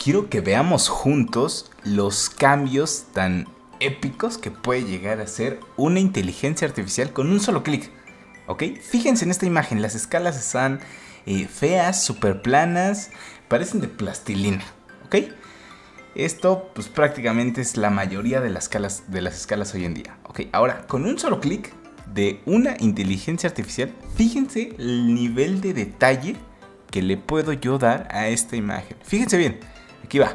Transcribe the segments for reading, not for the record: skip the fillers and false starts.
quiero que veamos juntos los cambios tan épicos que puede llegar a ser una inteligencia artificial con un solo clic. ¿Ok? Fíjense en esta imagen, las escalas están feas, súper planas, parecen de plastilina. ¿Ok? Esto pues prácticamente es la mayoría de las escalas hoy en día. ¿Ok? Ahora, con un solo clic de una inteligencia artificial, fíjense el nivel de detalle que le puedo yo dar a esta imagen. Fíjense bien, aquí va.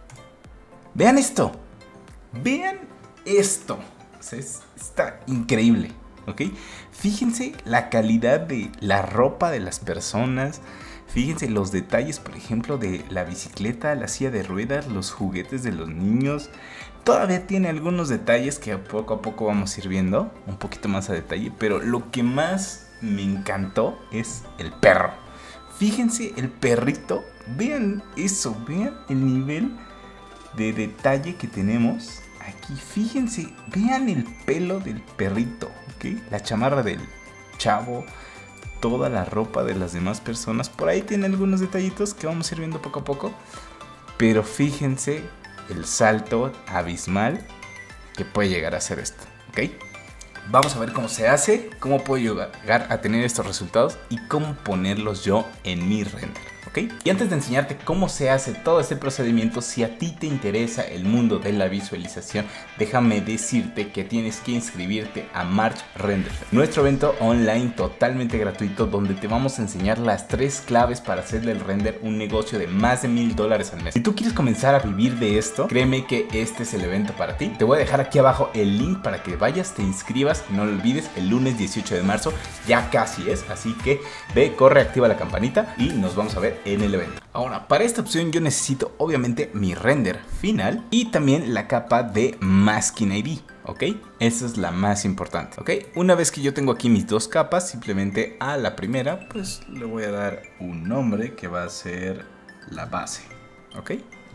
Vean esto. Vean esto. O sea, está increíble. ¿Ok? Fíjense la calidad de la ropa de las personas. Fíjense los detalles, por ejemplo, de la bicicleta, la silla de ruedas, los juguetes de los niños. Todavía tiene algunos detalles que poco a poco vamos a ir viendo un poquito más a detalle. Pero lo que más me encantó es el perro. Fíjense el perrito, vean eso, vean el nivel de detalle que tenemos aquí. Fíjense, vean el pelo del perrito, ¿ok? La chamarra del chavo, toda la ropa de las demás personas. Por ahí tiene algunos detallitos que vamos a ir viendo poco a poco. Pero fíjense el salto abismal que puede llegar a ser esto, ¿ok? Vamos a ver cómo se hace, cómo puedo llegar a tener estos resultados y cómo ponerlos yo en mi render, ¿ok? Y antes de enseñarte cómo se hace todo este procedimiento, si a ti te interesa el mundo de la visualización, déjame decirte que tienes que inscribirte a March Render, nuestro evento online totalmente gratuito donde te vamos a enseñar las 3 claves para hacer del render un negocio de más de $1000 al mes. Si tú quieres comenzar a vivir de esto, créeme que este es el evento para ti. Te voy a dejar aquí abajo el link para que vayas, te inscribas. No lo olvides, el lunes 18 de marzo ya casi es, así que ve, corre, activa la campanita y nos vamos a ver en el evento. Ahora, para esta opción yo necesito obviamente mi render final y también la capa de Masking ID, ¿ok? Esa es la más importante, ¿ok? Una vez que yo tengo aquí mis dos capas, simplemente a la primera pues le voy a dar un nombre que va a ser la base, ¿ok?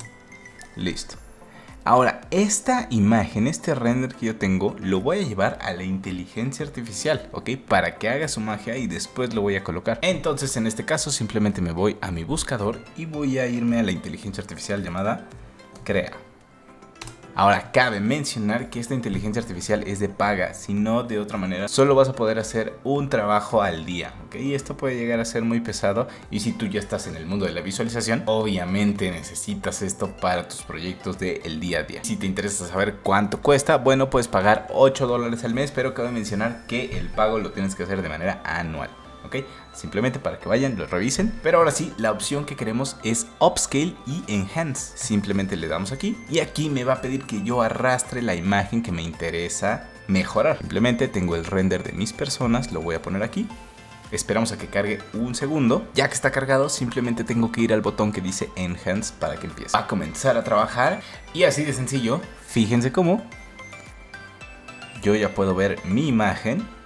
Listo. Ahora, esta imagen, este render que yo tengo, lo voy a llevar a la inteligencia artificial, ¿ok? Para que haga su magia y después lo voy a colocar. Entonces, en este caso, simplemente me voy a mi buscador y voy a irme a la inteligencia artificial llamada Crea. Ahora, cabe mencionar que esta inteligencia artificial es de paga, si no de otra manera solo vas a poder hacer un trabajo al día, ¿ok? Y esto puede llegar a ser muy pesado y si tú ya estás en el mundo de la visualización, obviamente necesitas esto para tus proyectos del día a día. Si te interesa saber cuánto cuesta, bueno, puedes pagar $8 al mes, pero cabe mencionar que el pago lo tienes que hacer de manera anual. ¿Ok? Simplemente para que vayan, lo revisen. Pero ahora sí, la opción que queremos es Upscale y Enhance. Simplemente le damos aquí y aquí me va a pedir que yo arrastre la imagen que me interesa mejorar. Simplemente tengo el render de mis personas, lo voy a poner aquí. Esperamos a que cargue un segundo. Ya que está cargado, simplemente tengo que ir al botón que dice Enhance para que empiece a comenzar a trabajar. Y así de sencillo, fíjense cómo yo ya puedo ver mi imagen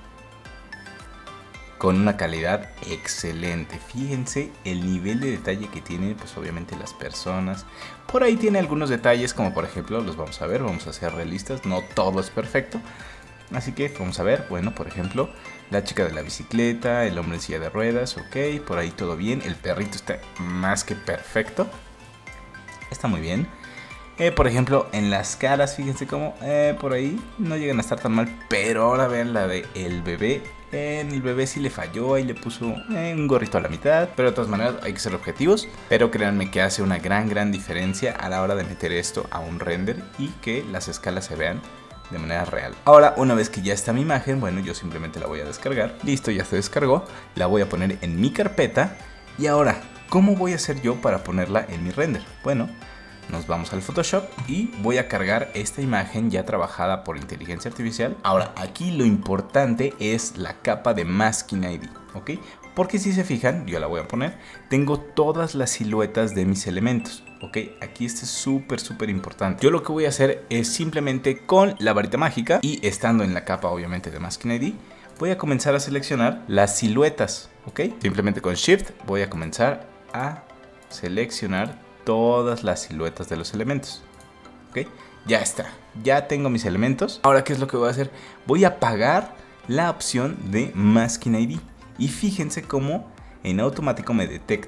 con una calidad excelente. Fíjense el nivel de detalle que tienen, pues obviamente las personas. Por ahí tiene algunos detalles, como por ejemplo, los vamos a ver, vamos a ser realistas, no todo es perfecto. Así que vamos a ver, bueno, por ejemplo, la chica de la bicicleta, el hombre en silla de ruedas, ok, por ahí todo bien. El perrito está más que perfecto. Está muy bien. Por ejemplo, en las caras, fíjense cómo por ahí no llegan a estar tan mal. Pero ahora vean la de el bebé. En el bebé sí le falló y le puso un gorrito a la mitad. Pero de todas maneras hay que ser objetivos. Pero créanme que hace una gran diferencia a la hora de meter esto a un render y que las escalas se vean de manera real. Ahora, una vez que ya está mi imagen, bueno, yo simplemente la voy a descargar. Listo, ya se descargó. La voy a poner en mi carpeta. Y ahora, ¿cómo voy a hacer yo para ponerla en mi render? Bueno, nos vamos al Photoshop y voy a cargar esta imagen ya trabajada por inteligencia artificial. Ahora, aquí lo importante es la capa de Masking ID, ¿ok? Porque si se fijan, yo la voy a poner, tengo todas las siluetas de mis elementos, ¿ok? Aquí este es súper importante. Yo lo que voy a hacer es simplemente con la varita mágica y estando en la capa obviamente de Masking ID, voy a comenzar a seleccionar las siluetas, ¿ok? Simplemente con Shift voy a comenzar a seleccionar todas las siluetas de los elementos, ¿ok? Ya está, ya tengo mis elementos. Ahora, ¿qué es lo que voy a hacer? Voy a apagar la opción de Masking ID y fíjense cómo en automático me detecta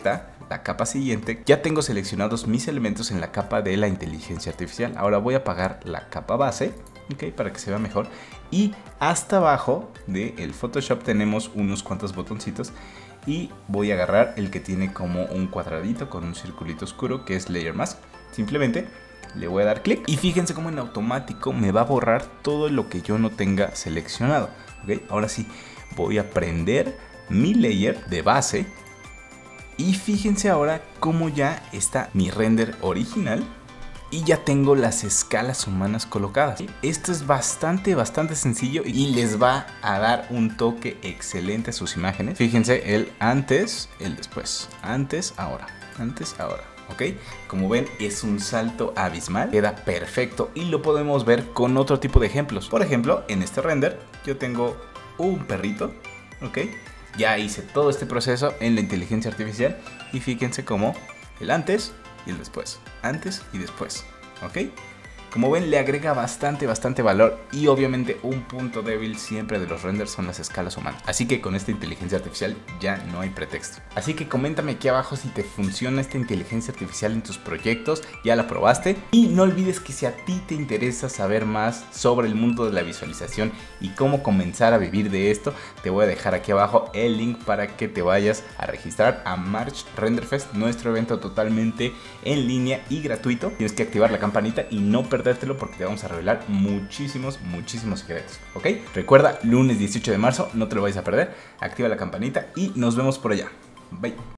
la capa siguiente, ya tengo seleccionados mis elementos en la capa de la inteligencia artificial. Ahora voy a apagar la capa base, ¿ok? Para que se vea mejor. Y hasta abajo del Photoshop tenemos unos cuantos botoncitos. Y voy a agarrar el que tiene como un cuadradito con un circulito oscuro, que es Layer Mask. Simplemente le voy a dar clic y fíjense cómo en automático me va a borrar todo lo que yo no tenga seleccionado, ¿ok? Ahora sí, voy a prender mi layer de base y fíjense ahora cómo ya está mi render original y ya tengo las escalas humanas colocadas. Esto es bastante sencillo y les va a dar un toque excelente a sus imágenes. Fíjense el antes, el después, antes, ahora, ¿ok? Como ven, es un salto abismal, queda perfecto y lo podemos ver con otro tipo de ejemplos. Por ejemplo, en este render yo tengo un perrito, ¿ok? Ya hice todo este proceso en la inteligencia artificial y fíjense cómo el antes y el después, antes y después, ¿ok? Como ven, le agrega bastante valor y obviamente un punto débil siempre de los renders son las escalas humanas. Así que con esta inteligencia artificial ya no hay pretexto. Así que coméntame aquí abajo si te funciona esta inteligencia artificial en tus proyectos, ya la probaste. Y no olvides que si a ti te interesa saber más sobre el mundo de la visualización y cómo comenzar a vivir de esto, te voy a dejar aquí abajo el link para que te vayas a registrar a March Render Fest, nuestro evento totalmente en línea y gratuito. Tienes que activar la campanita y no perdértelo porque te vamos a revelar muchísimos secretos, ¿ok? Recuerda, lunes 18 de marzo, no te lo vayas a perder, activa la campanita y nos vemos por allá. Bye.